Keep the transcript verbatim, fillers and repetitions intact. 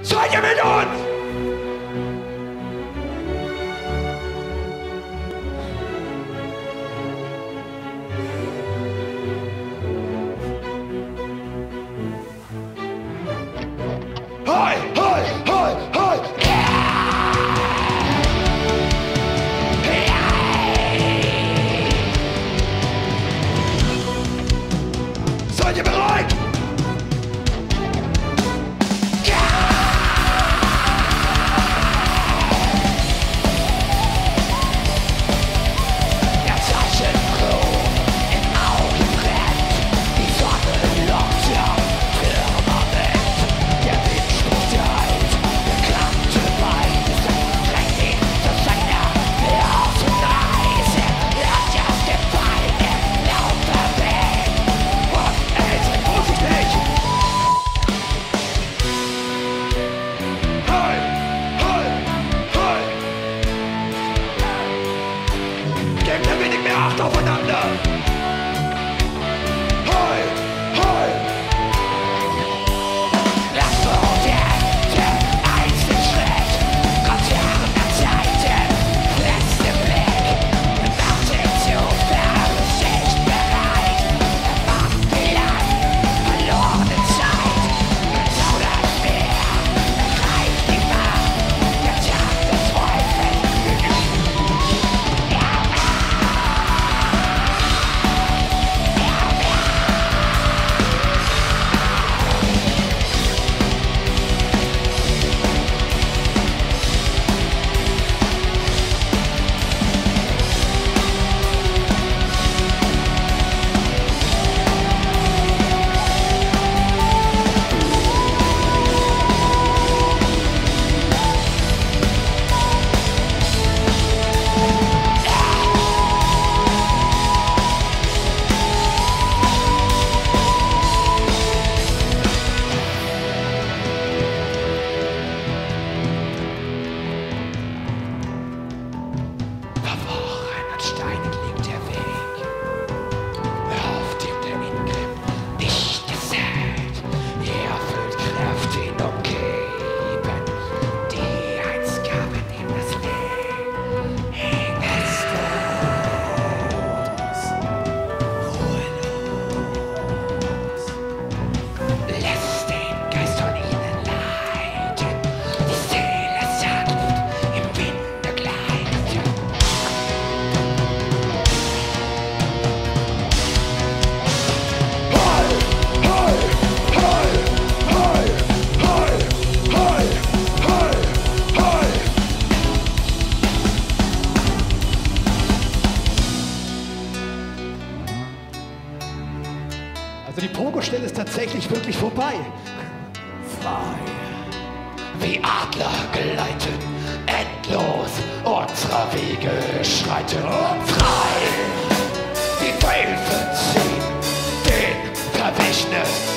Seid ihr mit uns? Hi, hi, hi, hi! Seid ihr bereit? Gebt ein wenig mehr Acht aufeinander! Hoi! Hoi! Lasst uns jetzt den einzelnen Schritt Konzerne der Zeiten, letzte Blick, macht sich zu Verzicht bereit, macht die lang verlorene Zeit, gezaudert mehr, erreicht die Macht, der Tag des Teufels. Verworren und steinig liegt der Weg, auf dem der Ingrimm nicht gesät. Er füllt Kräfte ihn umgeben, die einst gaben ihm das Leben. Ruhelos, lässt den Geist von ihnen leiten, die Seele sanft im Winde gleitet. Also die Pogo-Stelle ist tatsächlich wirklich vorbei. Frei, wie Adler gleiten, endlos unserer Wege schreiten. Frei, die Wölfe ziehen den Verwichenen